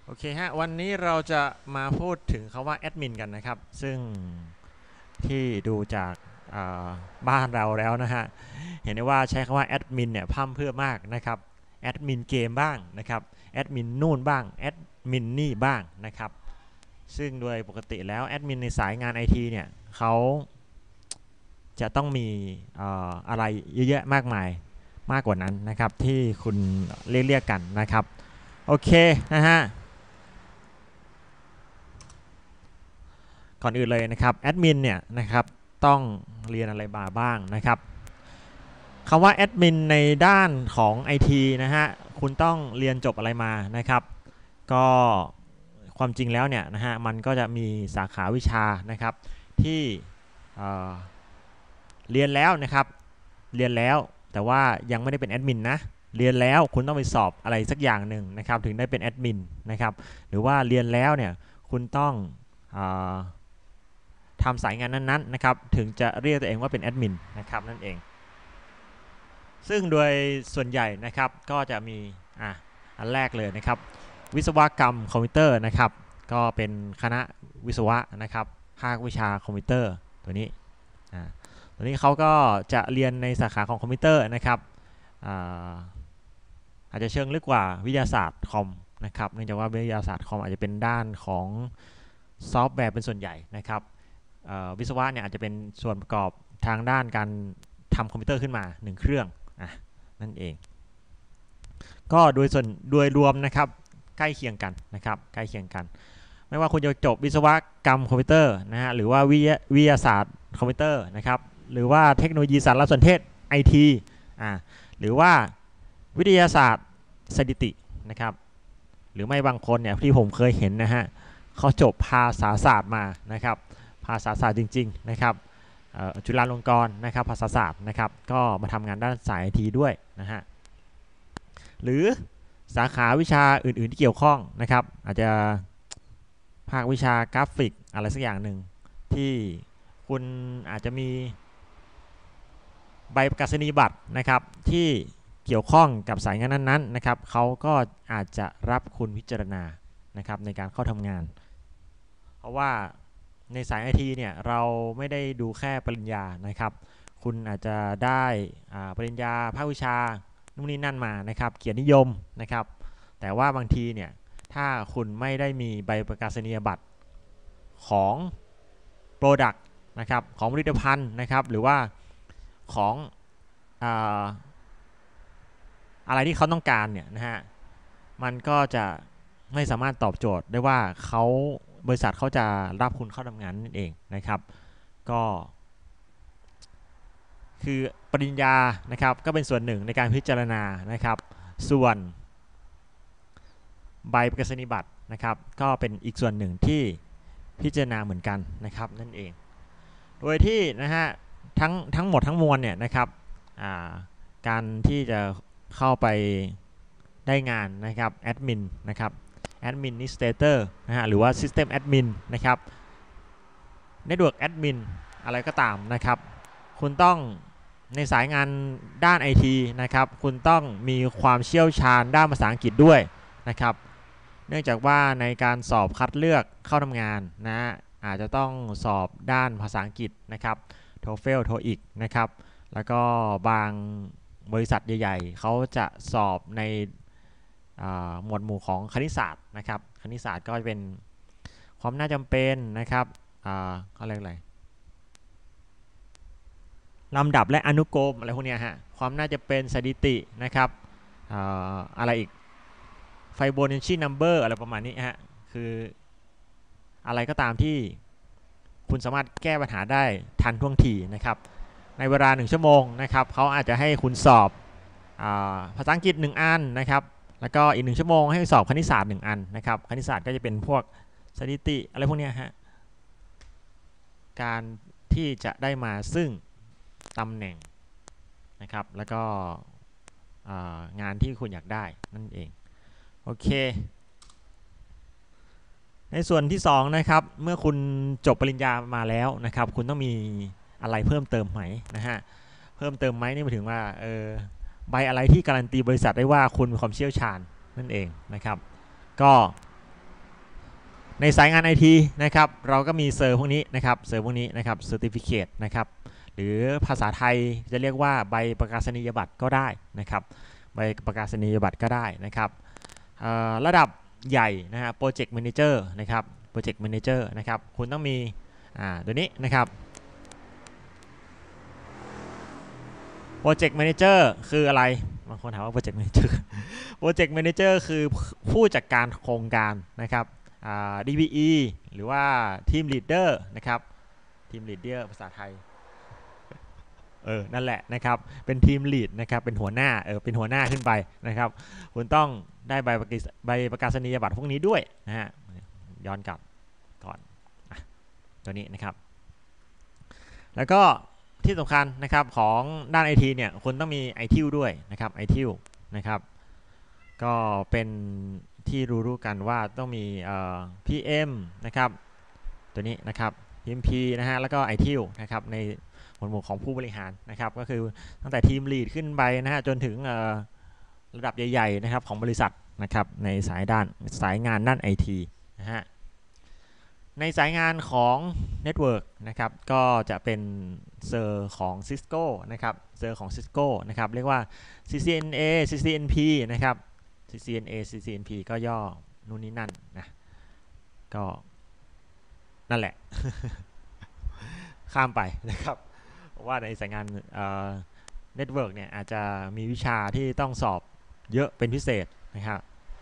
โอเคฮะวันนี้เราจะมาพูดถึงคาว่าแอดมินกันนะครับซึ่งที่ดูจากบ้านเราแล้วนะฮะเห็นได้ว่าใช้คาว่าแอดมินเนี่ยพร่ำเพรื่อมากนะครับแอดมินเกมบ้างนะครับแอดมินนู่นบ้างแอดมินนี่บ้างนะครับซึ่งโดยปกติแล้วแอดมินในสายงานไอทีเนี่ยเขาจะต้องมีอะไรเยอะแยะมากมายมากกว่านั้นนะครับที่คุณเรียกกันนะครับโอเคนะฮะ ก่อนอื่นเลยนะครับแอดมินเนี่ยนะครับต้องเรียนอะไรมาบ้างนะครับคำว่าแอดมินในด้านของ IT นะฮะคุณต้องเรียนจบอะไรมานะครับก็ความจริงแล้วเนี่ยนะฮะมันก็จะมีสาขาวิชานะครับที่เเรียนแล้วนะครับเรียนแล้วแต่ว่ายังไม่ได้เป็นแอดมินนะเรียนแล้วคุณต้องไปสอบอะไรสักอย่างหนึ่งนะครับถึงได้เป็นแอดมินนะครับหรือว่าเรียนแล้วเนี่ยคุณต้องทำสายงานนั้นๆนะครับถึงจะเรียกตัวเองว่าเป็นแอดมินนะครับนั่นเองซึ่งโดยส่วนใหญ่นะครับก็จะมีอันแรกเลยนะครับวิศวกรรมคอมพิวเตอร์นะครับก็เป็นคณะวิศวะนะครับภาควิชาคอมพิวเตอร์ตัวนี้ตัวนี้เขาก็จะเรียนในสาขาของคอมพิวเตอร์นะครับอาจจะเชิงลึกกว่าวิทยาศาสตร์คอมนะครับเนื่องจากว่าวิทยาศาสตร์คอมอาจจะเป็นด้านของซอฟต์แวร์เป็นส่วนใหญ่นะครับวิศวะเนี่ยอาจจะเป็นส่วนประกอบทางด้านการทำคอมพิวเตอร์ขึ้นมา1เครื่องนั่นเองก็โดยรวมนะครับใกล้เคียงกันนะครับใกล้เคียงกันไม่ว่าคุณจะจบวิศวกรรมคอมพิวเตอร์นะฮะหรือว่าวิทยาศาสตร์คอมพิวเตอร์นะครับหรือว่าเทคโนโลยีสารสนเทศ IT หรือว่าวิทยาศาสตร์สถิตินะครับหรือไม่บางคนเนี่ยที่ผมเคยเห็นนะฮะเขาจบภาษาศาสตร์มานะครับภาษาศาสตร์จริงๆนะครับจุฬาลงกรณ์นะครับภาษาศาสตร์นะครับก็มาทำงานด้านสายไอทีด้วยนะฮะหรือสาขาวิชาอื่นๆที่เกี่ยวข้องนะครับอาจจะภาควิชากราฟิกอะไรสักอย่างหนึ่งที่คุณอาจจะมีใบประกาศนียบัตรนะครับที่เกี่ยวข้องกับสายงานนั้นๆนะครับเขาก็อาจจะรับคุณพิจารณานะครับในการเข้าทำงานเพราะว่าในสายไอทีเนี่ยเราไม่ได้ดูแค่ปริญญานะครับคุณอาจจะได้ปริญญาภาควิชานู่นนี่นั่นมานะครับเกียรตินิยมนะครับแต่ว่าบางทีเนี่ยถ้าคุณไม่ได้มีใบประกาศนียบัตรของ Product นะครับของผลิตภัณฑ์นะครับหรือว่าของอะไรที่เขาต้องการเนี่ยนะฮะมันก็จะไม่สามารถตอบโจทย์ได้ว่าบริษัทเขาจะรับคุณเข้าทำงานนั่นเองนะครับก็คือปริญญานะครับก็เป็นส่วนหนึ่งในการพิจารณานะครับส่วนใบประกาศนียบัตรนะครับก็เป็นอีกส่วนหนึ่งที่พิจารณาเหมือนกันนะครับนั่นเองโดยที่นะฮะทั้งหมดทั้งมวลเนี่ยนะครับการที่จะเข้าไปได้งานนะครับแอดมินนะครับแอดมินนิสเตเตอร์นะฮะหรือว่า System Admin นะครับ Network Admin อะไรก็ตามนะครับคุณต้องในสายงานด้าน IT นะครับคุณต้องมีความเชี่ยวชาญด้านภาษาอังกฤษด้วยนะครับเนื่องจากว่าในการสอบคัดเลือกเข้าทำงานนะอาจจะต้องสอบด้านภาษาอังกฤษนะครับ TOEFL TOEIC นะครับแล้วก็บางบริษัทใหญ่ๆเขาจะสอบในหมวดหมู่ของคณิตศาสตร์นะครับคณิตศาสตร์ก็จะเป็นความน่าจำเป็นนะครับเขาเรียกอะไรลำดับและอนุกรมอะไรพวกนี้ฮะความน่าจะเป็นสถิตินะครับอะไรอีกไฟโบนัชชีนัมเบอร์อะไรประมาณนี้ฮะคืออะไรก็ตามที่คุณสามารถแก้ปัญหาได้ทันท่วงทีนะครับในเวลา1ชั่วโมงนะครับเขาอาจจะให้คุณสอบภาษาอังกฤษ1อันนะครับแล้วก็อีก1ชั่วโมงให้สอบคณิตศาสตร์1อันนะครับคณิตศาสตร์ก็จะเป็นพวกสถิติอะไรพวกนี้ฮะการที่จะได้มาซึ่งตำแหน่งนะครับแล้วก็งานที่คุณอยากได้นั่นเองโอเคในส่วนที่2นะครับเมื่อคุณจบปริญญามาแล้วนะครับคุณต้องมีอะไรเพิ่มเติมไหมนะฮะเพิ่มเติมไหมนี่หมายถึงว่าใบอะไรที่การันตีบริษัทได้ว่าคุณมีความเชี่ยวชาญนั่นเองนะครับก็ในสายงาน IT นะครับเราก็มีเซอร์พวกนี้นะครับเซอร์พวกนี้นะครับ Certificate นะครับหรือภาษาไทยจะเรียกว่าใบประกาศนียบัตรก็ได้นะครับใบประกาศนียบัตรก็ได้นะครับระดับใหญ่นะฮะ Project Manager นะครับ Project Manager นะครับคุณต้องมีตัวนี้นะครับ Project Manager คืออะไรบางคนถามว่า Project Manager Project Manager คือผู้จัดการโครงการนะครับDBE หรือว่า Team Leader นะครับ Team Leader ภาษาไทยนั่นแหละนะครับเป็นทีมลีดนะครับเป็นหัวหน้าเป็นหัวหน้าขึ้นไปนะครับคุณต้องได้ใบประกาศนียบัตรพวกนี้ด้วยนะฮะย้อนกลับก่อนตัวนี้นะครับแล้วก็ที่สำคัญนะครับของด้าน IT เนี่ยคุณต้องมี ITIL ด้วยนะครับ ITIL นะครับก็เป็นที่รู้กันว่าต้องมีPM นะครับตัวนี้นะครับ PMP นะฮะแล้วก็ ITIL นะครับในหมวดของผู้บริหารนะครับก็คือตั้งแต่ทีมลีดขึ้นไปนะฮะจนถึงระดับใหญ่ๆนะครับของบริษัทนะครับในสายงานด้าน IT นะฮะในสายงานของ Network นะครับก็จะเป็นเซอร์ของ Cisco นะครับเซอร์ของ Cisco นะครับเรียกว่า CCNA CCNP นะครับ CCNA CCNP ก็ย่อนู่นนี่นั่นนะก็นั่นแหละ ข้ามไปนะครับว่าในสายงานNetwork เนี่ยอาจจะมีวิชาที่ต้องสอบเยอะเป็นพิเศษนะครับ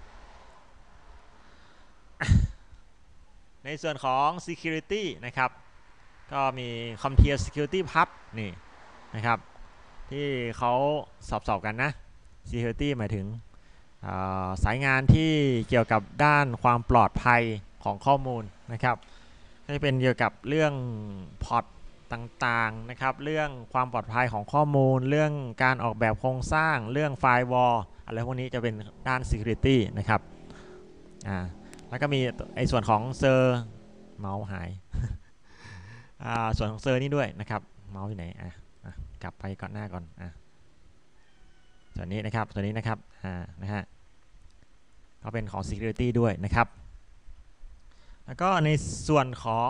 ในส่วนของ Security นะครับก็มี CompTIA Security Plus นี่นะครับที่เขาสอบกันนะ Security หมายถึงสายงานที่เกี่ยวกับด้านความปลอดภัยของข้อมูลนะครับก็จะเป็นเกี่ยวกับเรื่องพอร์ตต่างๆนะครับเรื่องความปลอดภัยของข้อมูลเรื่องการออกแบบโครงสร้างเรื่องไฟร์วอลอะไรพวกนี้จะเป็นด้าน Security นะครับแล้วก็มีไอ้ส่วนของเซอร์เมาส์หาย ส่วนของเซอร์นี่ด้วยนะครับเมาส์อยู่ไหนกลับไปก่อนหน้าก่อนส่วนนี้นะครับส่วนนี้นะครับนะฮะก็เป็นของ Security ด้วยนะครับแล้วก็ในส่วนของ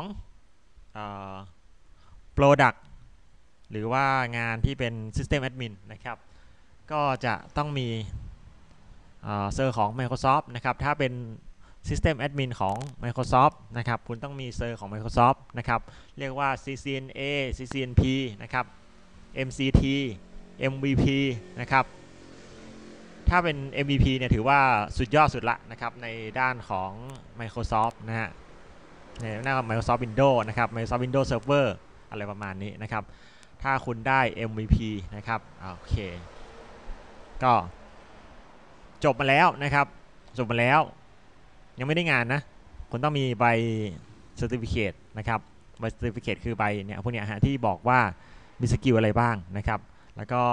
Product หรือว่างานที่เป็น System Admin นะครับก็จะต้องมีเซอร์ของ Microsoft นะครับถ้าเป็น System Admin ของ Microsoft นะครับคุณต้องมีเซอร์ของ Microsoft นะครับเรียกว่า CCNA CCNP นะครับ MCT MVP นะครับถ้าเป็น MVP เนี่ยถือว่าสุดยอดสุดละนะครับในด้านของ Microsoft นะฮะในหน้าของ Microsoft Windows นะครับ Microsoft Windows Server อะไรประมาณนี้นะครับถ้าคุณได้ MVP นะครับโอเคก็จบมาแล้วนะครับจบมาแล้วยังไม่ได้งานนะคุณต้องมีใบ Certificate นะครับใบ Certificate คือใบเนี่ยพวกเนี้ยที่บอกว่ามีสกิลอะไรบ้างนะครับแล้วก็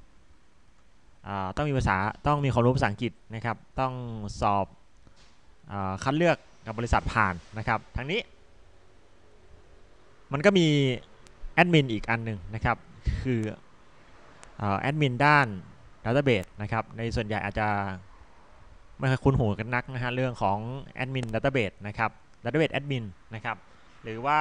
ต้องมีความรู้ภาษาอังกฤษนะครับต้องสอบคัดเลือกกับบริษัทผ่านนะครับทั้งนี้มันก็มีแอดมินอีกอันหนึ่งนะครับคือแอดมินด้าน Database นะครับในส่วนใหญ่อาจจะไม่ค่อยคุ้นหูกันนักนะฮะเรื่องของแอดมิน Database นะครับ Database Admin นะครับหรือว่า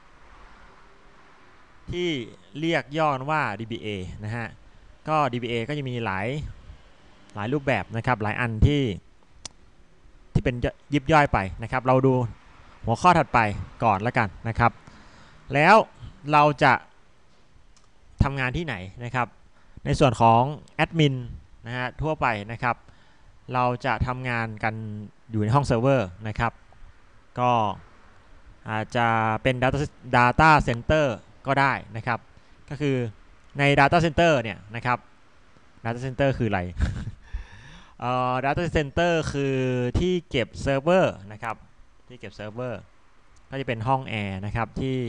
ที่เรียกย่อว่า DBA นะฮะก็ DBA ก็จะมีหลายรูปแบบนะครับหลายอันที่เป็นยิบย่อยไปนะครับเราดูหัวข้อถัดไปก่อนแล้วกันนะครับแล้วเราจะทำงานที่ไหนนะครับในส่วนของแอดมินนะฮะทั่วไปนะครับเราจะทำงานกันอยู่ในห้องเซิร์ฟเวอร์นะครับก็อาจจะเป็น Data Center ก็ได้นะครับก็คือใน Data Center เนี่ยนะครับ Data Center คืออะไร Data Center คือที่เก็บเซิร์ฟเวอร์นะครับที่เก็บเซิร์ฟเวอร์ก็จะเป็นห้องแอร์นะครับ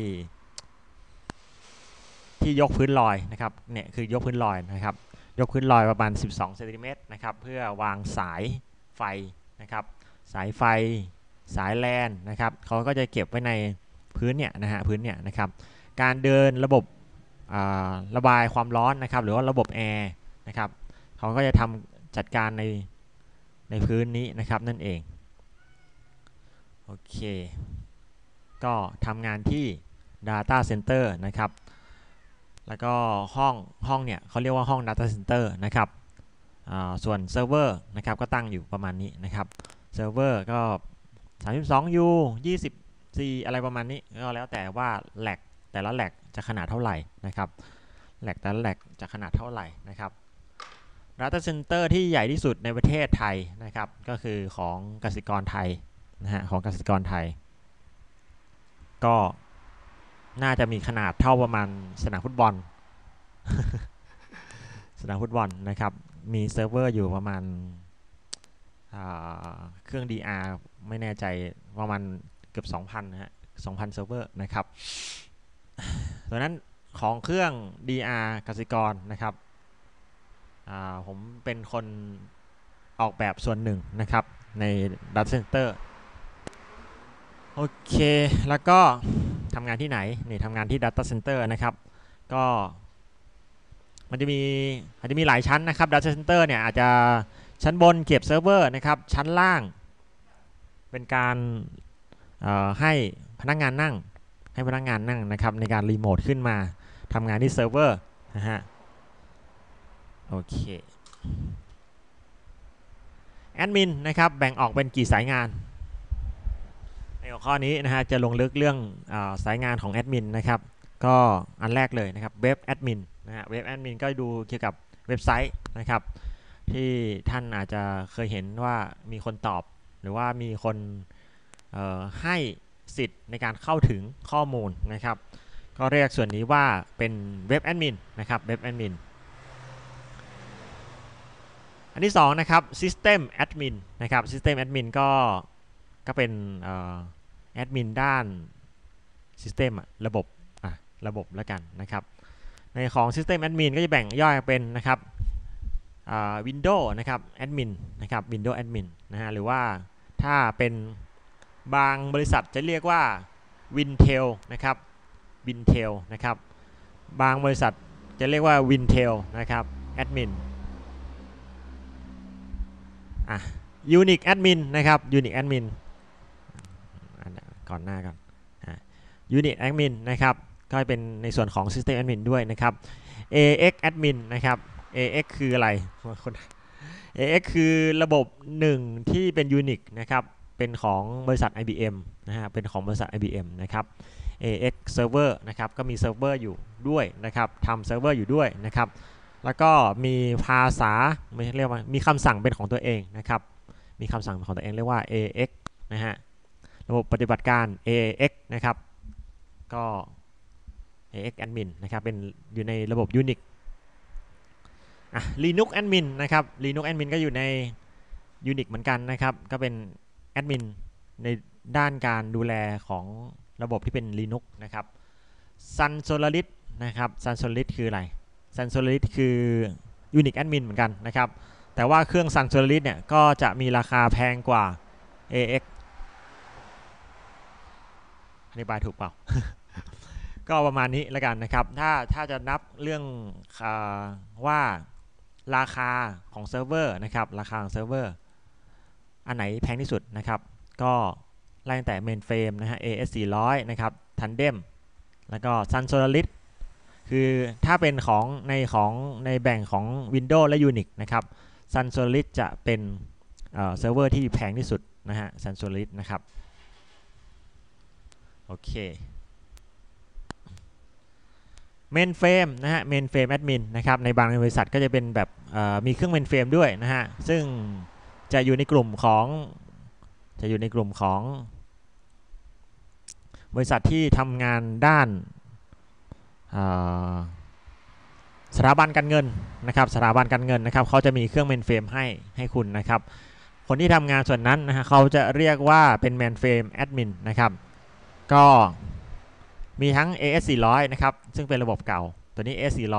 ที่ยกพื้นลอยนะครับเนี่ยคือยกพื้นลอยนะครับยกพื้นลอยประมาณ12 เซนติเมตรนะครับเพื่อวางสายไฟนะครับสายไฟสายแลนนะครับเขาก็จะเก็บไว้ในพื้นเนี่ยนะฮะพื้นเนี่ยนะครับการเดินระบบระบายความร้อนนะครับหรือว่าระบบแอร์นะครับเขาก็จะจัดการในพื้นนี้นะครับนั่นเองโอเคก็ทำงานที่ Data Center นะครับแล้วก็ห้องเนี่ยเขาเรียกว่าห้อง Data Center นะครับส่วนเซิร์ฟเวอร์นะครับก็ตั้งอยู่ประมาณนี้นะครับเซิร์ฟเวอร์ก็ 32U 24อะไรประมาณนี้ก็แล้วแต่ว่าแหลกแต่ละแหลกจะขนาดเท่าไหร่นะครับแหลกแต่ละแหลกจะขนาดเท่าไหร่นะครับ Data Center ที่ใหญ่ที่สุดในประเทศไทยนะครับก็คือของกสิกรไทยนะฮะของกสิกรไทยก็น่าจะมีขนาดเท่าประมาณสนามฟุตบอล สนามฟุตบอลนะครับมีเซิร์ฟเวอร์อยู่ประมาณเครื่อง DR ไม่แน่ใจประมาณเกือบ 2,000 นะฮะ 2,000 เซิร์ฟเวอร์นะครับดังนั้นของเครื่อง DR กสิกรนะครับผมเป็นคนออกแบบส่วนหนึ่งนะครับใน Data Center โอเคแล้วก็ทำงานที่ไหนนี่ทำงานที่ Data Center นะครับก็อาจจะมีหลายชั้นนะครับ Data Center เนี่ยอาจจะชั้นบนเก็บเซิร์ฟเวอร์นะครับชั้นล่างเป็นการให้พนักงานนั่งนะครับในการรีโมทขึ้นมาทำงานที่เซิร์ฟเวอร์นะฮะโอเคแอดมินนะครับแบ่งออกเป็นกี่สายงานในหัวข้อนี้นะฮะจะลงลึกเรื่องสายงานของแอดมินนะครับก็อันแรกเลยนะครับเว็บแอดมินนะฮะเว็บแอดมินก็ดูเกี่ยวกับเว็บไซต์นะครับที่ท่านอาจจะเคยเห็นว่ามีคนตอบหรือว่ามีคนให้สิทธิ์ในการเข้าถึงข้อมูลนะครับก็เรียกส่วนนี้ว่าเป็นเว็บแอดมินนะครับเว็บแอดมินอันที่2นะครับ System Admin นะครับ System Admin ก็เป็นแอดมินด้าน System ระบบแล้วกันนะครับในของ System Admin ก็จะแบ่งย่อยเป็นนะครับWindows นะครับ Admin นะครับ Windows Admin นะฮะหรือว่าถ้าเป็นบางบริษัทจะเรียกว่า Wintel นะครับ Wintel นะครับบางบริษัทจะเรียกว่า Wintel นะครับ Admin Unix Admin นะครับ Unix Admin ก่อนหน้าก่อน Unix Admin นะครับก็เป็นในส่วนของ System Admin ด้วยนะครับ AX Admin นะครับ AX คืออะไร AX คือระบบหนึ่งที่เป็น Unix นะครับเป็นของบริษัท IBM นะฮะเป็นของบริษัท IBM นะครับ AX Server นะครับก็มีเซิร์ฟเวอร์อยู่ด้วยนะครับทำเซิร์ฟเวอร์อยู่ด้วยนะครับแล้วก็มีภาษาไม่เรียกว่ามีคำสั่งเป็นของตัวเองนะครับมีคำสั่งของตัวเองเรียกว่า AX นะฮะระบบปฏิบัติการ AX นะครับก็ AX Admin นะครับเป็นอยู่ในระบบ Unix Linux Admin นะครับ Linux Admin ก็อยู่ใน Unix เหมือนกันนะครับก็เป็นแอดมินในด้านการดูแลของระบบที่เป็น Linux นะครับ Sun Solaris นะครับ Sun Solaris คืออะไร Sun Solaris คือ Unix Admin เหมือนกันนะครับแต่ว่าเครื่อง Sun Solaris เนี่ยก็จะมีราคาแพงกว่า AX อธิบายถูกเปล่า ก็ประมาณนี้แล้วกันนะครับถ้าจะนับเรื่องว่าราคาของเซิร์ฟเวอร์นะครับราคาของเซิร์ฟเวอร์อันไหนแพงที่สุดนะครับก็ไล่ตั้งแต่เมนเฟรมนะฮะ AS400 นะครับ Tandem แล้วก็ Sun Solaris คือถ้าเป็นในแบ่งของ Windows และ Unix นะครับ Sun Solaris จะเป็นเซิร์ฟเวอร์ที่แพงที่สุดนะฮะ Sun Solaris นะครับโอเคเมนเฟรมนะฮะเมนเฟรมแอดมินนะครับในบางบริษัทก็จะเป็นแบบมีเครื่องเมนเฟรมด้วยนะฮะซึ่งจะอยู่ในกลุ่มของบริษัทที่ทำงานด้านสถาบันการเงินนะครับสถาบันการเงินนะครับเขาจะมีเครื่องเมนเฟรมให้คุณนะครับคนที่ทำงานส่วนนั้นนะฮะเขาจะเรียกว่าเป็นเมนเฟรมแอดมินนะครับก็มีทั้ง AS400 นะครับซึ่งเป็นระบบเก่าตัวนี้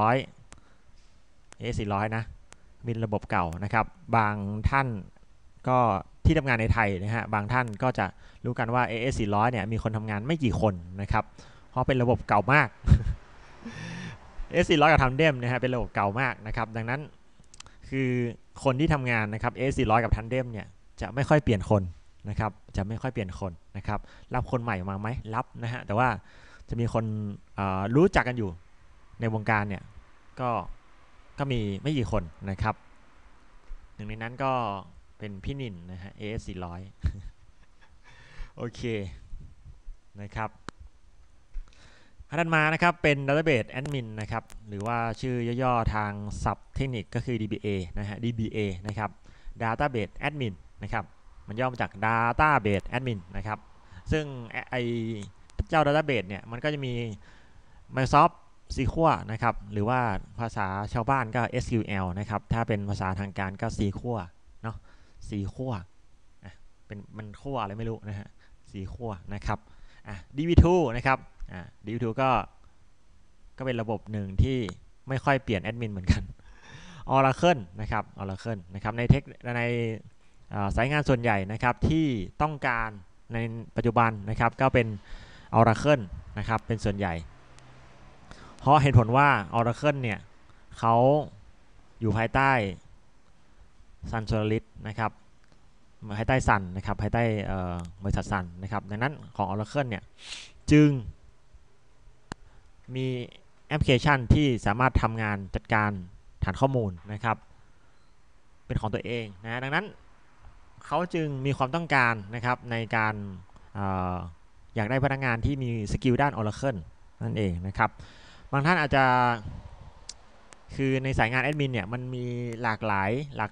AS400 นะมีระบบเก่านะครับบางท่านก็ที่ทำงานในไทยนะฮะบางท่านก็จะรู้กันว่า AS400 เนี่ยมีคนทำงานไม่กี่คนนะครับเพราะเป็นระบบเก่ามาก AS400 กับ Tandem นะฮะเป็นระบบเก่ามากนะครับดังนั้นคือคนที่ทำงานนะครับ AS400 กับ Tandem เนี่ยจะไม่ค่อยเปลี่ยนคนนะครับจะไม่ค่อยเปลี่ยนคนนะครับรับคนใหม่มาไหมรับนะฮะแต่ว่าจะมีคนรู้จักกันอยู่ในวงการเนี่ยก็มีไม่กี่คนนะครับหนึ่งในนั้นก็เป็นพี่นินนะฮะ AS 400 โอเคนะครับถัดมานะครับเป็น Database Admin นะครับหรือว่าชื่อย่อๆทางศัพท์เทคนิคก็คือ DBA นะฮะ DBA นะครับ Database Admin นะครับมันย่อมาจาก Database Admin นะครับซึ่งไอเจ้า Database เนี่ยมันก็จะมี Microsoft SQL นะครับหรือว่าภาษาชาวบ้านก็ SQL นะครับถ้าเป็นภาษาทางการก็ SQL เนาะ SQL เป็นมันขั้วอะไรไม่รู้นะฮะSQLนะครับDB2 นะครับDB2 ก็เป็นระบบหนึ่งที่ไม่ค่อยเปลี่ยนแอดมินเหมือนกัน Oracle นะครับ Oracle นะครับในสายงานส่วนใหญ่นะครับที่ต้องการในปัจจุบันนะครับก็เป็น Oracle นะครับเป็นส่วนใหญ่เพราะเหตุผลว่า Oracle เนี่ยเขาอยู่ภายใต้ Sun Solaris นะครับภายใต้ Sun นะครับภายใต้บริษัท Sun นะครับดังนั้นของ Oracle เนี่ยจึงมีแอปพลิเคชันที่สามารถทำงานจัดการฐานข้อมูลนะครับเป็นของตัวเองนะดังนั้นเขาจึงมีความต้องการนะครับในการอยากได้พนักงานที่มีสกิลด้าน Oracle นั่นเองนะครับบางท่านอาจจะคือในสายงานแอดมินเนี่ยมันมีหลากหลาย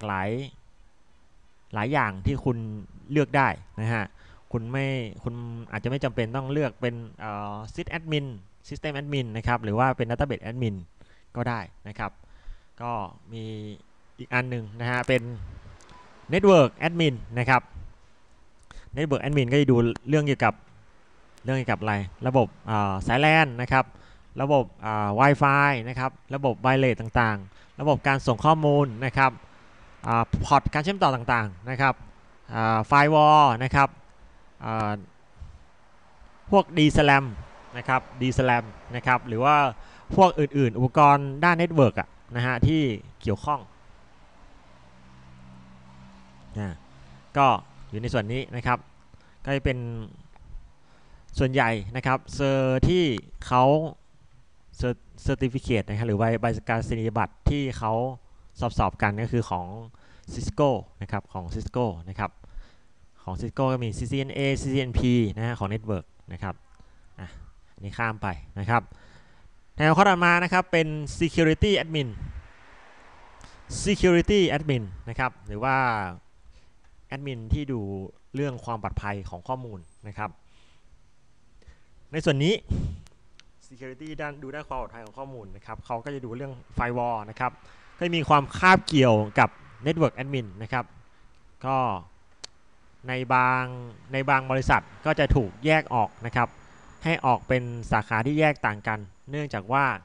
หลายอย่างที่คุณเลือกได้นะฮะคุณอาจจะไม่จำเป็นต้องเลือกเป็นsysadmin System Admin นะครับหรือว่าเป็น Database Admin ก็ได้นะครับก็มีอีกอันหนึ่งนะฮะเป็น Network Admin นะครับ Network Admin ก็จะดูเรื่องเกี่ยวกับอะไรระบบสาย LAN นะครับระบบWi-Fi นะครับระบบ Wireless ต่างๆระบบการส่งข้อมูลนะครับพอร์ตการเชื่อมต่อต่างๆนะครับFirewall นะครับพวก DSLAM นะครับ DSLAM นะครับหรือว่าพวกอื่นๆอุปกรณ์ด้านเน็ตเวิร์กนะฮะที่เกี่ยวข้องก็อยู่ในส่วนนี้นะครับก็จะเป็นส่วนใหญ่นะครับเซอร์ที่เขาเซอร์ติฟิเคตนะครับหรือใบการสัญญาบัตรที่เขาสอบกันก็คือของ Cisco นะครับของ Cisco นะครับของ Cisco ก็มี CCNA CCNP นะฮะของ Network นะครับนี่ข้ามไปนะครับในข้อต่อมานะครับเป็น Security Admin Security Admin นะครับหรือว่าแอดมินที่ดูเรื่องความปลอดภัยของข้อมูลนะครับในส่วนนี้ Security ดูด้านความปลอดภัยของข้อมูลนะครับเขาก็จะดูเรื่อง Firewall นะครับก็มีความคาบเกี่ยวกับ Network Admin นะครับก็ในบางบริษัทก็จะถูกแยกออกนะครับให้ออกเป็นสาขาที่แยกต่างกันเนื่องจากว่า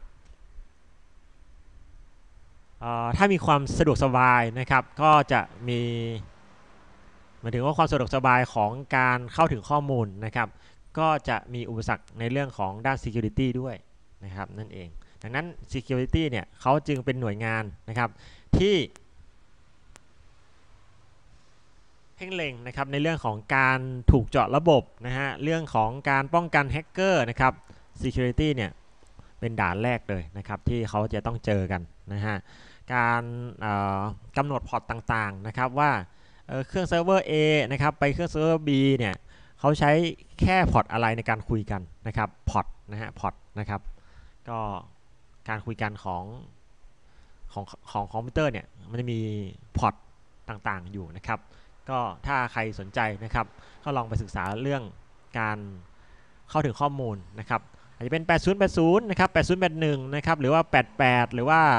ถ้ามีความสะดวกสบายนะครับก็จะมีหมายถึงว่าความสะดวกสบายของการเข้าถึงข้อมูลนะครับก็จะมีอุปสรรคในเรื่องของด้าน Security ด้วยนะครับนั่นเองดังนั้น Security เนี่ยเขาจึงเป็นหน่วยงานนะครับที่เพ่งเล็งนะครับในเรื่องของการถูกเจาะระบบนะฮะเรื่องของการป้องกันแฮกเกอร์นะครับ Security เนี่ยเป็นด่านแรกเลยนะครับที่เขาจะต้องเจอกันนะฮะการกำหนดพอร์ตต่างๆนะครับว่าเครื่องเซิร์ฟเวอร์ A นะครับไปเครื่องเซิร์ฟเวอร์ B เนี่ยเขาใช้แค่พอร์ตอะไรในการคุยกันนะครับพอร์ตนะฮะพอร์ตนะครับก็การคุยกันของคอมพิวเตอร์เนี่ยมันจะมีพอร์ตต่างๆอยู่นะครับก็ถ้าใครสนใจนะครับก็ลองไปศึกษาเรื่องการเข้าถึงข้อมูลนะครับอาจจะเป็น8080นะครับ8081นะครับหรือว่า88หรือว่า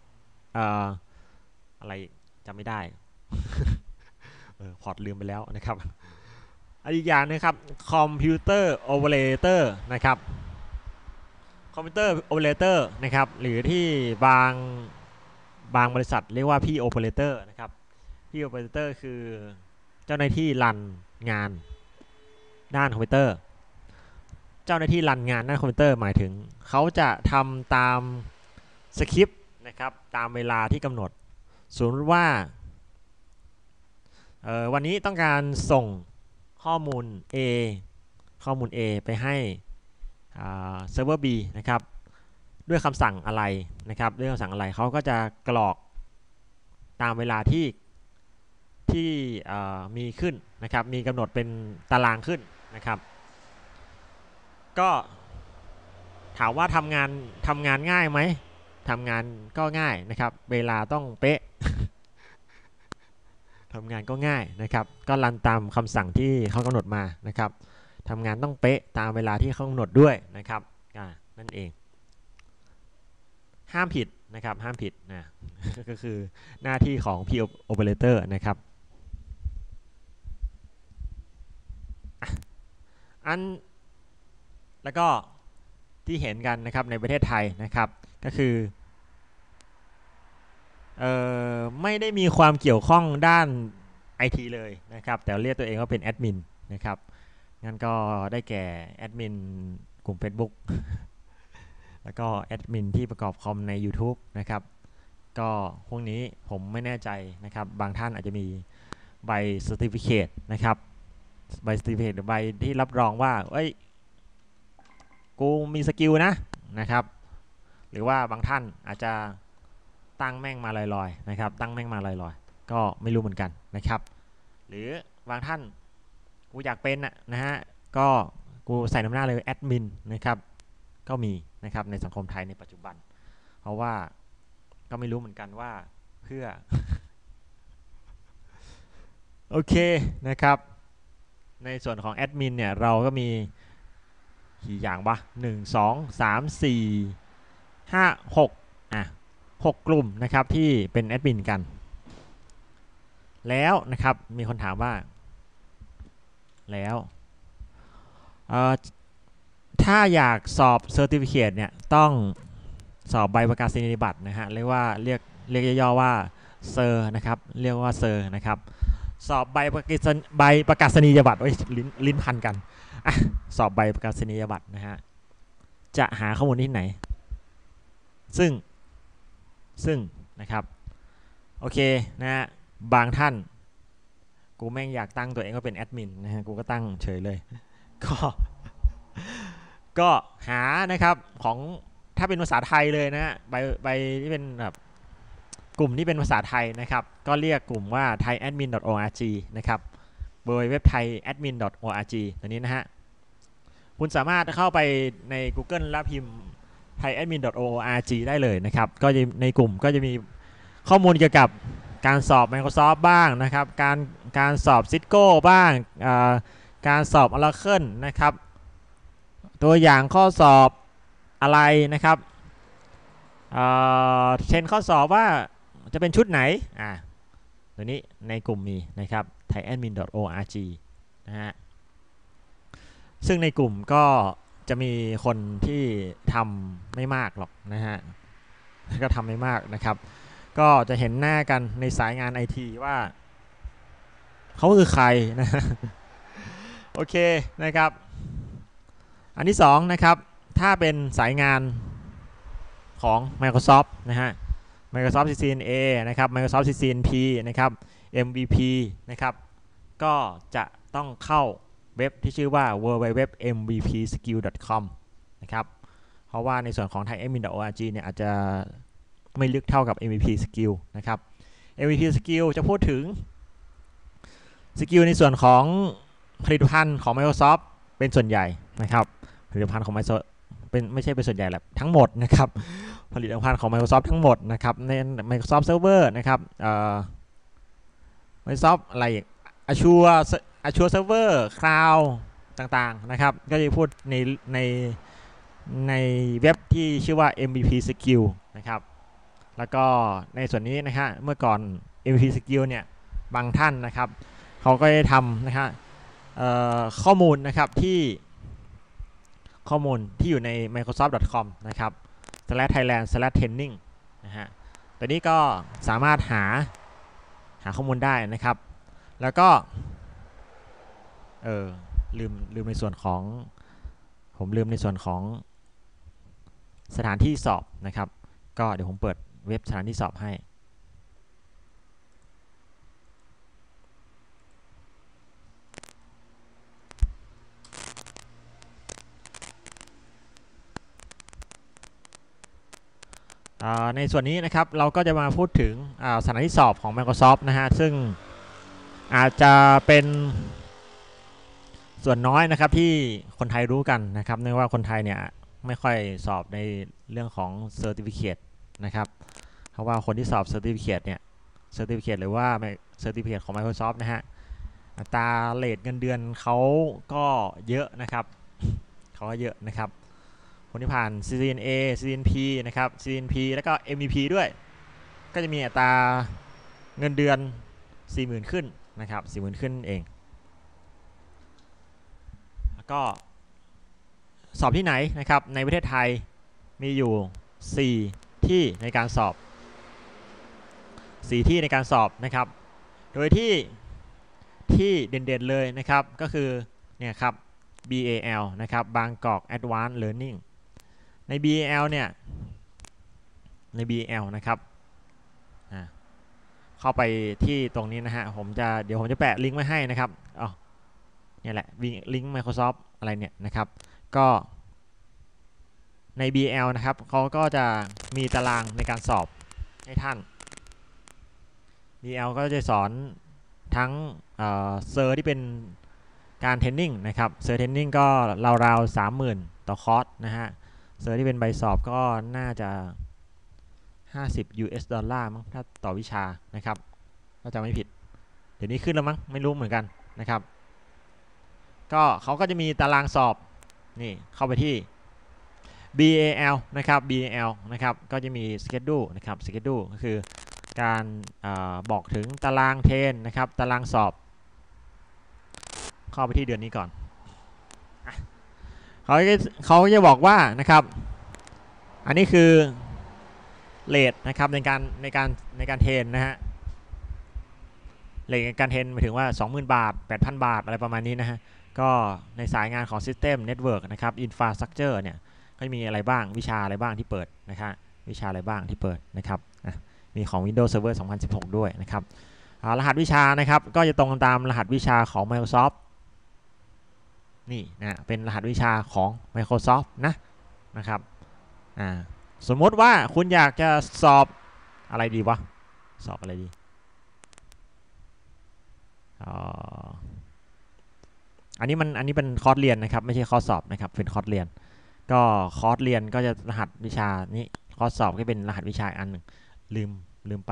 อะไรจำไม่ได้พอร์ตลืมไปแล้วนะครับอีกอย่างนะครับคอมพิวเตอร์โอเปอเรเตอร์นะครับคอมพิวเตอร์โอเปอเรเตอร์นะครับหรือที่บางบริษัทเรียกว่าพี่โอเปอเรเตอร์นะครับพี่โอเปอเรเตอร์คือเจ้าหน้าที่รันงานด้านคอมพิวเตอร์เจ้าหน้าที่รันงานด้านคอมพิวเตอร์หมายถึงเขาจะทำตามสคริปต์นะครับตามเวลาที่กำหนดสมมติว่าวันนี้ต้องการส่งข้อมูล A ข้อมูล A ไปให้เซิร์ฟเวอร์ B นะครับด้วยคำสั่งอะไรนะครับด้วยคำสั่งอะไรเขาก็จะกรอกตามเวลาที่มีขึ้นนะครับมีกำหนดเป็นตารางขึ้นนะครับก็ถามว่าทำงานง่ายไหมทำงานก็ง่ายนะครับเวลาต้องเป๊ะ ทำงานก็ง่ายนะครับก็รันตามคำสั่งที่เขากำหนดมานะครับทำงานต้องเป๊ะตามเวลาที่เขากำหนดด้วยนะครับนั่นเองห้ามผิดนะครับห้ามผิดนะก็คือหน้าที่ของ P operator นะครับอันแล้วก็ที่เห็นกันนะครับในประเทศไทยนะครับก็คือไม่ได้มีความเกี่ยวข้องด้าน IT เลยนะครับแต่เรียกตัวเองว่าเป็นแอดมินนะครับงั้นก็ได้แก่แอดมินกลุ่ม Facebook แล้วก็แอดมินที่ประกอบคอมใน YouTube นะครับก็พวกนี้ผมไม่แน่ใจนะครับบางท่านอาจจะมีใบ Certificate นะครับใบ Certificate หรือใบที่รับรองว่าเอ้ยกูมีสกิลนะครับหรือว่าบางท่านอาจจะตั้งแม่งมาลอยๆนะครับตั้งแม่งมาลอยๆก็ไม่รู้เหมือนกันนะครับหรือบางท่านกูอยากเป็นนะฮะก็กูใส่น้ำหน้าเลยแอดมินนะครับก็มีนะครับในสังคมไทยในปัจจุบันเพราะว่าก็ไม่รู้เหมือนกันว่าเพื่อ โอเคนะครับในส่วนของแอดมินเนี่ยเราก็มีกี่อย่างวะ6 กลุ่มนะครับที่เป็นแอดมินกันแล้วนะครับมีคนถามว่าแล้วถ้าอยากสอบ Certificate เนี่ยต้องสอบใบประกาศนียบัตรนะฮะเรียกย่อๆว่าเซอร์นะครับเรียกว่าเซอร์นะครับสอบใบประกาศนียบัตรลิ้นพันกันสอบใบประกาศนียบัตรนะฮะจะหาข้อมูลที่ไหนซึ่งนะครับโอเคนะฮะบางท่านกูแม่งอยากตั้งตัวเองว่าเป็นแอดมินนะฮะกูก็ตั้งเฉยเลยก็หานะครับของถ้าเป็นภาษาไทยเลยนะฮะใบที่เป็นแบบกลุ่มที่เป็นภาษาไทยนะครับก็เรียกกลุ่มว่า thaiadmin.org นะครับเว็บ thaiadmin.org ตัวนี้นะฮะคุณสามารถเข้าไปใน Google แล้วพิมพ์ thaiadmin.org ได้เลยนะครับก็ในกลุ่มก็จะมีข้อมูลเกี่ยวกับการสอบ Microsoft บ้างนะครับการสอบ Cisco บ้างการสอบ Oracle นะครับตัวอย่างข้อสอบอะไรนะครับเช่นข้อสอบว่าจะเป็นชุดไหนตัวนี้ในกลุ่มมีนะครับ thaiadmin.org นะฮะซึ่งในกลุ่มก็จะมีคนที่ทำไม่มากหรอกนะฮะก็ทำไม่มากนะครับก็จะเห็นหน้ากันในสายงาน IT ว่าเขาคือใครนะโอเคนะครับอันที่2นะครับถ้าเป็นสายงานของ Microsoft นะฮะ Microsoft CCNA นะครับ Microsoft CCNP นะครับ MVP นะครับก็จะต้องเข้าเว็บที่ชื่อว่า www.mvpskill.com นะครับเพราะว่าในส่วนของ thaiadmin.org เนี่ยอาจจะไม่ลึกเท่ากับ MVP Skill นะครับ MVP Skill จะพูดถึงสกิลในส่วนของผลิตภัณฑ์ของ Microsoft เป็นส่วนใหญ่นะครับผลิตภัณฑ์ของ Microsoft ไม่ใช่เป็นส่วนใหญ่แหละทั้งหมดนะครับผลิตภัณฑ์ของ Microsoft ทั้งหมดนะครับใน Microsoft Server นะครับ Microsoft อะไร Azure Server Cloud ต่างๆนะครับก็จะพูดในเว็บที่ชื่อว่า MVP Skill นะครับแล้วก็ในส่วนนี้นะฮะเมื่อก่อน MVP Skill เนี่ยบางท่านนะครับเขาก็ได้ทำนะครับข้อมูลนะครับที่อยู่ใน microsoft.com นะครับ /thailand/training นะฮะตัวนี้ก็สามารถหาข้อมูลได้นะครับแล้วก็ลืมในส่วนของผมลืมในส่วนของสถานที่สอบนะครับก็เดี๋ยวผมเปิดเว็บสถานที่สอบให้ในส่วนนี้นะครับเราก็จะมาพูดถึงสถานที่สอบของ Microsoft นะฮะซึ่งอาจจะเป็นส่วนน้อยนะครับที่คนไทยรู้กันนะครับเนื่องว่าคนไทยเนี่ยไม่ค่อยสอบในเรื่องของ Certificate นะครับเพราะว่าคนที่สอบ Certificate เนี่ย Certificate หรือว่า Certificate ของ Microsoft นะฮะอัตราเรทเงินเดือนเขาก็เยอะนะครับเขาก็เยอะนะครับคนที่ผ่าน CCNA CCNP นะครับ CCNP แล้วก็ MEP ด้วยก็จะมีอัตราเงินเดือน 40,000 ขึ้นนะครับ 40,000 ขึ้นเองแล้วก็สอบที่ไหนนะครับในประเทศไทยมีอยู่ 4 ที่ในการสอบ 4 ที่ในการสอบนะครับโดยที่เด่นๆเลยนะครับก็คือเนี่ยครับ BAL นะครับ Bangkok Advanced Learning ใน BAL เนี่ยใน BAL นะครับเข้าไปที่ตรงนี้นะฮะเดี๋ยวผมจะแปะลิงก์ไว้ให้นะครับอ๋อเนี่ยแหละลิงก์ Microsoft อะไรเนี่ยนะครับก็ใน BL นะครับเขาก็จะมีตารางในการสอบให้ท่าน BL ก็จะสอนทั้งเซอร์ที่เป็นการเทรนนิ่งนะครับเซอร์เทรนนิ่งก็ราวๆ 30,000 ต่อคอร์สนะฮะเซอร์ที่เป็นใบสอบก็น่าจะ50 US ดอลลาร์มั้งถ้าต่อวิชานะครับถ้าจะไม่ผิดเดี๋ยวนี้ขึ้นแล้วมั้งไม่รู้เหมือนกันนะครับก็เขาก็จะมีตารางสอบนี่เข้าไปที่ BAL นะครับ BAL นะครับก็จะมี schedule นะครับ schedule ก็คือการบอกถึงตารางเทรนนะครับตารางสอบเข้าไปที่เดือนนี้ก่อนเขาจะบอกว่านะครับอันนี้คือเรทนะครับในการเทรนนะฮะเรทในการเทรนหมายถึงว่า 20,000 บาท 8,000 บาทอะไรประมาณนี้นะฮะก็ในสายงานของ System Network นะครับ Infrastructure เนี่ยก็มีอะไรบ้างวิชาอะไรบ้างที่เปิดนะครับวิชาอะไรบ้างที่เปิดนะครับมีของ Windows Server 2016 ด้วยนะครับรหัสวิชานะครับก็จะตรงตามรหัสวิชาของ Microsoft นี่นะเป็นรหัสวิชาของ Microsoft นะครับสมมติว่าคุณอยากจะสอบอะไรดีวะสอบอะไรดีอันนี้เป็นคอร์สเรียนนะครับไม่ใช่คอร์สสอบนะครับเป็นคอร์สเรียนก็คอร์สเรียนก็จะรหัสวิชานี้คอร์สสอบก็เป็นรหัสวิชาอันหนึ่งลืมไป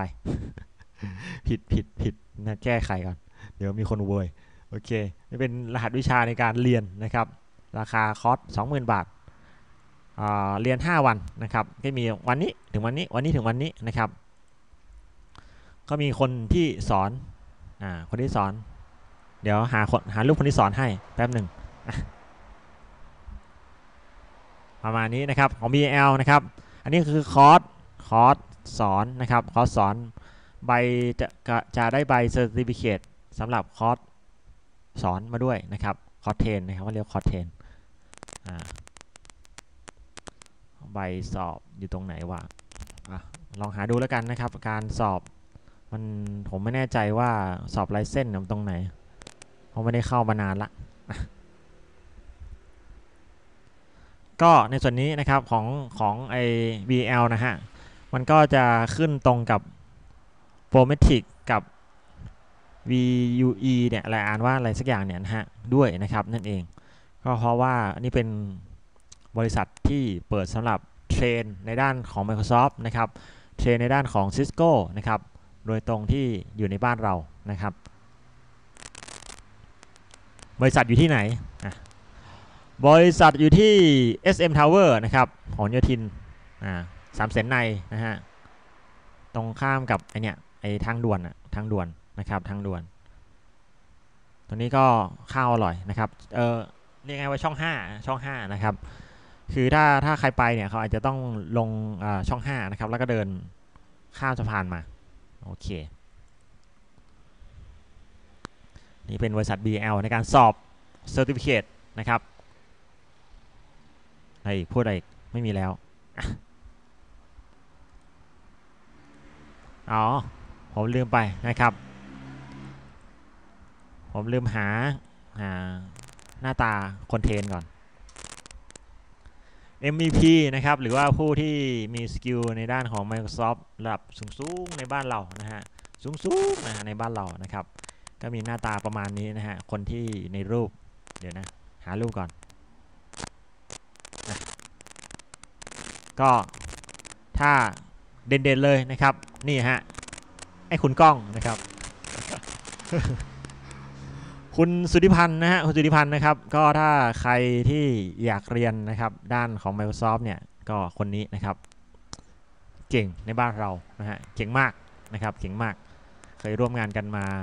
ผิดนะแก้ไขก่อนเดี๋ยวมีคนโวยโอเคนี่เป็นรหัสวิชาในการเรียนนะครับราคาคอร์ส 20,000 บาทเรียน5วันนะครับก็มีวันนี้ถึงวันนี้ถึงวันนี้นะครับก็มีคนที่สอนคนที่สอนเดี๋ยวหารูปคนที่สอนให้แป๊บหนึ่งประมาณนี้นะครับของ BL นะครับอันนี้คือคอร์สสอนนะครับคอร์สสอนใบจะได้ใบเซอร์ติฟิเคตสำหรับคอร์สสอนมาด้วยนะครับคอร์สเทนนะครับว่าเรียกคอร์สเทนใบสอบอยู่ตรงไหนวะลองหาดูแล้วกันนะครับการสอบผมไม่แน่ใจว่าสอบไลเซนส์ตรงไหนผมไม่ได้เข้ามานานละก็ในส่วนนี้นะครับของไอ้ BL นะฮะมันก็จะขึ้นตรงกับ Prometric กับ VUE เนี่ยอะไรอ่านว่าอะไรสักอย่างเนี่ยนะฮะด้วยนะครับนั่นเองก็เพราะว่านี่เป็นบริษัทที่เปิดสำหรับเทรนในด้านของ Microsoft นะครับเทรนในด้านของ Cisco นะครับโดยตรงที่อยู่ในบ้านเรานะครับบริษัทอยู่ที่ไหนบริษัทอยู่ที่ SM Tower นะครับหอโยธิน3 เสนในนะฮะตรงข้ามกับไอ้ทางด่วนนะครับทางด่วนตรงนี้ก็ข้าวอร่อยนะครับเรียกไงว่าช่อง 5นะครับคือถ้าใครไปเนี่ยเขาอาจจะต้องลงช่อง5นะครับแล้วก็เดินข้ามสะพานมาโอเคนี่เป็นบริษัท BL ในการสอบ Certificate นะครับพูดอะไรไม่มีแล้วผมลืมไปนะครับผมลืมหาหน้าตาคอนเทนต์ก่อน MVP นะครับหรือว่าผู้ที่มีสกิลในด้านของ Microsoft ระดับสูงๆในบ้านเรานะฮะสูงๆนะในบ้านเรานะครับก็มีหน้าตาประมาณนี้นะฮะคนที่ในรูปเดี๋ยวนะหารูปก่อนนะก็ถ้าเด่นๆเลยนะครับนี่ฮะไอ้คุณก้องนะครับ คุณสุธิพันธ์นะฮะคุณสุธิพันธ์นะครับก็ถ้าใครที่อยากเรียนนะครับด้านของ Microsoft เนี่ยก็คนนี้นะครับเก่งในบ้านเรานะฮะเก่งมากนะครับเก่งมากเคยร่วมงานกันมา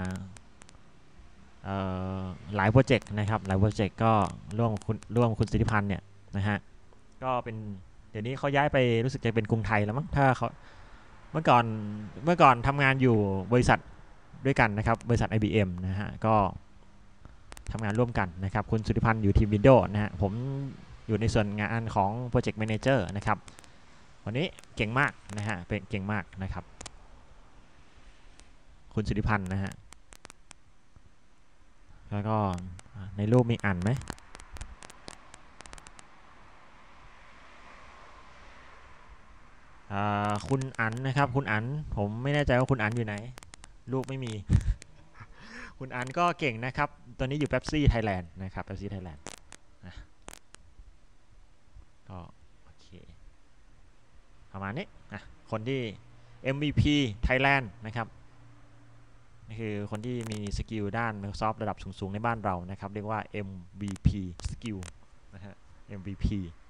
หลายโปรเจกต์นะครับหลายโปรเจกต์ก็ร่วมคุณสุธิพันธ์เนี่ยนะฮะก็เป็นเดี๋ยวนี้เขาย้ายไปรู้สึกจะเป็นกรุงไทยแล้วมั้งถ้าเขาเมื่อก่อนทำงานอยู่บริษัทด้วยกันนะครับบริษัท IBM นะฮะก็ทำงานร่วมกันนะครับคุณสุธิพันธ์อยู่ทีม Windows นะฮะผมอยู่ในส่วนงานของ Project Manager นะครับวันนี้เก่งมากนะฮะเป็นเก่งมากนะครับคุณสุธิพันธ์นะฮะแล้วก็ในรูปมีอ่านไหมคุณอั๋นนะครับคุณอั๋นผมไม่แน่ใจว่าคุณอั๋นอยู่ไหนรูปไม่มี คุณอันก็เก่งนะครับตอนนี้อยู่เป๊ปซี่ไทยแลนด์นะครับเป๊ปซี่ไทยแลนด์นะก็โอเคประมาณนี้นะคนที่ MVP Thailand นะครับนี่คือคนที่มีสกิลด้าน Microsoft ระดับสูงๆในบ้านเรานะครับเรียกว่า MVP สกิลนะฮะ MVP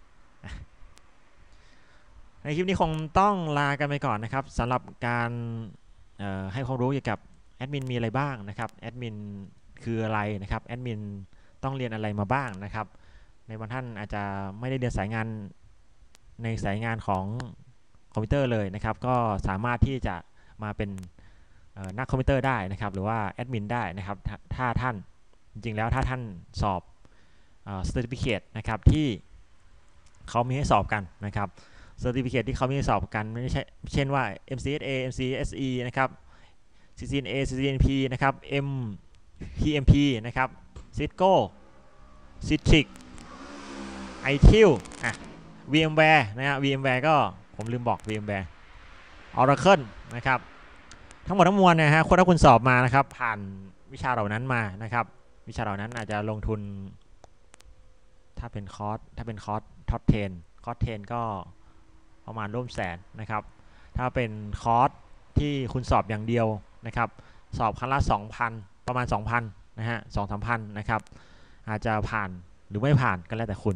ในคลิปนี้คงต้องลากันไปก่อนนะครับสำหรับการให้ความรู้เกี่ยวกับแอดมินมีอะไรบ้างนะครับแอดมินคืออะไรนะครับแอดมินต้องเรียนอะไรมาบ้างนะครับในบางท่านอาจจะไม่ได้เรียนสายงานในสายงานของคอมพิวเตอร์เลยนะครับก็สามารถที่จะมาเป็นนักคอมพิวเตอร์ได้นะครับหรือว่าแอดมินได้นะครับถ้าท่านจริงๆแล้วถ้าท่านสอบcertificate นะครับที่เขามีให้สอบกันนะครับ certificate ที่เขามีให้สอบกันไม่ใช่เช่นว่า MCSA MCSE นะครับ CCNA CCNP นะครับ PMP นะครับ Cisco Citrix ITIL VMware นะฮะ VMware ก็ผมลืมบอก VMware Oracle นะครับทั้งหมดทั้งมวลนะฮะถ้าคุณสอบมานะครับผ่านวิชาเหล่านั้นมานะครับวิชาเหล่านั้นอาจจะลงทุนถ้าเป็นคอร์สท็อป10คอร์ส10ก็ประมาณร่วมแสนนะครับถ้าเป็นคอร์สที่คุณสอบอย่างเดียวนะครับสอบครั้งละ 2,000 ประมาณ 2,000 นะฮะ 2-3,000 นะครับอาจจะผ่านหรือไม่ผ่านก็แล้วแต่คุณ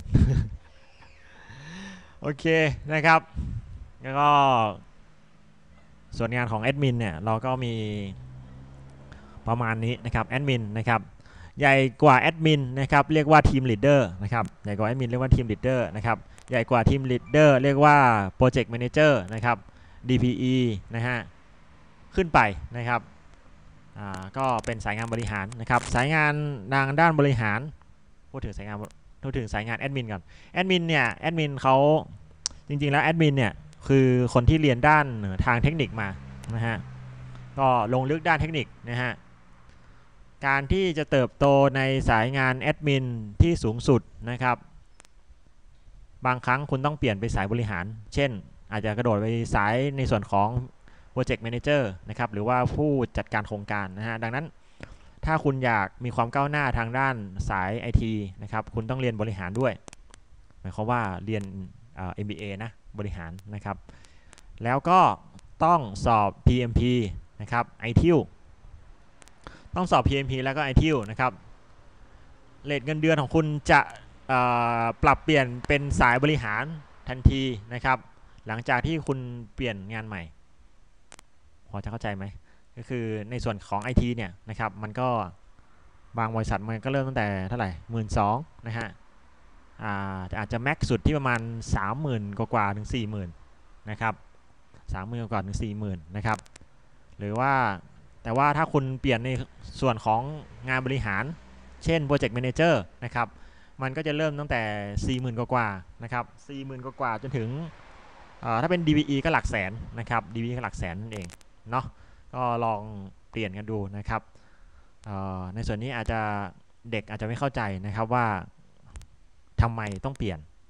โอเคนะครับแล้วก็ส่วนงานของแอดมินเนี่ยเราก็มีประมาณนี้นะครับแอดมินนะครับใหญ่กว่าแอดมินนะครับเรียกว่าทีมลีดเดอร์นะครับใหญ่กว่าแอดมินเรียกว่าทีมลีดเดอร์นะครับใหญ่กว่าทีมลีดเดอร์เรียกว่าโปรเจกต์แมเนเจอร์นะครับ DPE นะฮะขึ้นไปนะครับก็เป็นสายงานบริหารนะครับสายงานด้านบริหารพูดถึงสายงานแอดมินก่อนแอดมินเนี่ยแอดมินเขาจริงๆแล้วแอดมินเนี่ยคือคนที่เรียนด้านทางเทคนิคมานะฮะก็ลงลึกด้านเทคนิคนะฮะการที่จะเติบโตในสายงานแอดมินที่สูงสุดนะครับบางครั้งคุณต้องเปลี่ยนไปสายบริหารเช่นอาจจะกระโดดไปสายในส่วนของProject Manager นะครับหรือว่าผู้จัดการโครงการนะฮะดังนั้นถ้าคุณอยากมีความก้าวหน้าทางด้านสาย IT นะครับคุณต้องเรียนบริหารด้วยหมายความว่าเรียนMBA นะบริหารนะครับแล้วก็ต้องสอบ PMP นะครับ ITIL ต้องสอบ PMP แล้วก็ ITIL นะครับเรทเงินเดือนของคุณจะปรับเปลี่ยนเป็นสายบริหารทันทีนะครับหลังจากที่คุณเปลี่ยนงานใหม่พอจะเข้าใจไหมก็คือในส่วนของ IT เนี่ยนะครับมันก็บางบริษัทมันก็เริ่มตั้งแต่เท่าไหร่12,000นะฮะอาจจะแม็กสุดที่ประมาณ 30,000 กว่าถึง 40,000 นะครับ 30,000 กว่าถึง 40,000 นะครับหรือว่าแต่ว่าถ้าคุณเปลี่ยนในส่วนของงานบริหารเช่น Project Manager นะครับมันก็จะเริ่มตั้งแต่ 40,000 กว่านะครับ 40,000 กว่าจนถึงถ้าเป็น DBE ก็หลักแสนนะครับ DBE ก็หลักแสนนั่นเองเนาะก็ลองเปลี่ยนกันดูนะครับในส่วนนี้อาจจะเด็กอาจจะไม่เข้าใจนะครับว่าทำไมต้องเปลี่ยน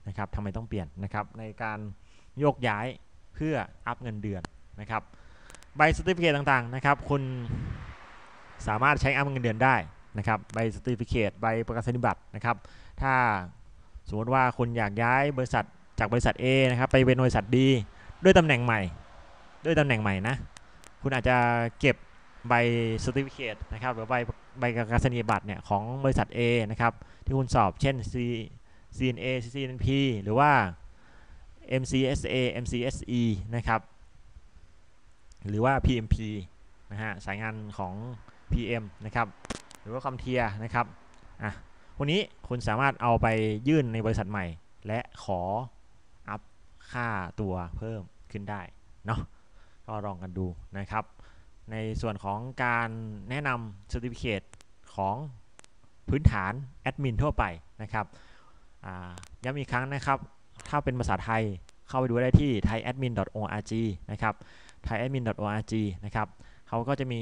นะครับทำไมต้องเปลี่ยนนะครับในการโยกย้ายเพื่ออัพเงินเดือนนะครับใบ Certificate ต่างๆนะครับคุณสามารถใช้อัพเงินเดือนได้นะครับใบ Certificate ใบประกาศนียบัตรนะครับถ้าสมมติว่าคุณอยากย้ายบริษัทจากบริษัท A นะครับไปเป็นบริษัท B ด้วยตำแหน่งใหม่นะคุณอาจจะเก็บใบ Certificate นะครับหรือใบประกาศนียบัตรเนี่ยของบริษัท A นะครับที่คุณสอบเช่น CNA CNP หรือว่า MCSA MCSE นะครับหรือว่า PMP นะฮะสายงานของ PM นะครับหรือว่าคอมเทียนะครับวันนี้คุณสามารถเอาไปยื่นในบริษัทใหม่และขออัพค่าตัวเพิ่มขึ้นได้เนาะก็ลองกันดูนะครับในส่วนของการแนะนำ Certificate ของพื้นฐานแอดมินทั่วไปนะครับย้ำอีกครั้งนะครับถ้าเป็นภาษาไทยเข้าไปดูได้ที่ thaiadmin.org นะครับ thaiadmin.org นะครับเขาก็จะมี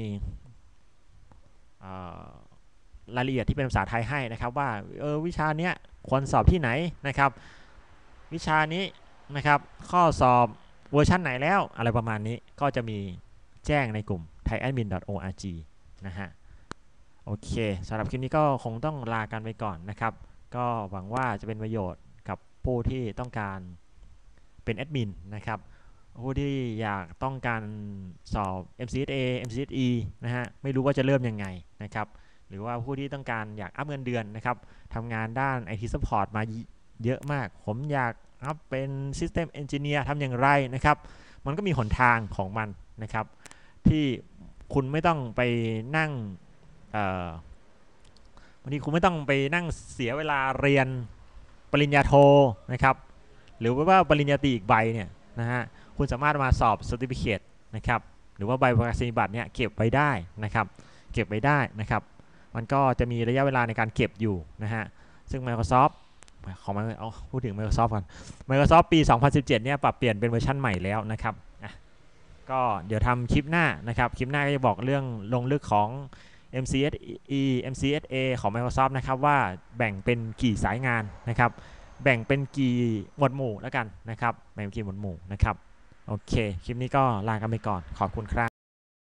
รายละเอียดที่เป็นภาษาไทยให้นะครับว่าวิชาเนี้ยควรสอบที่ไหนนะครับวิชานี้นะครับข้อสอบเวอร์ชันไหนแล้วอะไรประมาณนี้ก็จะมีแจ้งในกลุ่ม thaiadmin.org นะฮะโอเคสำหรับคลิปนี้ก็คงต้องลากันไปก่อนนะครับก็หวังว่าจะเป็นประโยชน์กับผู้ที่ต้องการเป็นแอดมินนะครับผู้ที่อยากต้องการสอบ MCSA MCSE นะฮะไม่รู้ว่าจะเริ่มยังไงนะครับหรือว่าผู้ที่ต้องการอยากอัพเงินเดือนนะครับทำงานด้าน IT Support มาเยอะมากผมอยากอัพเป็น System Engineer ทำอย่างไรนะครับมันก็มีหนทางของมันนะครับที่คุณไม่ต้องไปนั่งวันนี้คุณไม่ต้องไปนั่งเสียเวลาเรียนปริญญาโทนะครับหรือว่าปริญญาตรีอีกใบเนี่ยนะฮะคุณสามารถมาสอบ Certificate นะครับหรือว่าใบประกาศนียบัตรเนี่ยเก็บไว้ได้นะครับเก็บไว้ได้นะครับมันก็จะมีระยะเวลาในการเก็บอยู่นะฮะซึ่ง Microsoft ของมันพูดถึง Microsoft ก่อน Microsoft ปี 2017 เนี่ยปรับเปลี่ยนเป็นเวอร์ชันใหม่แล้วนะครับก็เดี๋ยวทำคลิปหน้านะครับคลิปหน้าก็จะบอกเรื่องลงลึกของ MCSE MCSA ของ Microsoft นะครับว่าแบ่งเป็นกี่สายงานนะครับแบ่งเป็นกี่หมวดหมู่แล้วกันนะครับแบ่งเป็นกี่หมวดหมู่นะครับโอเคคลิปนี้ก็ลากันไปก่อนขอบคุณครับ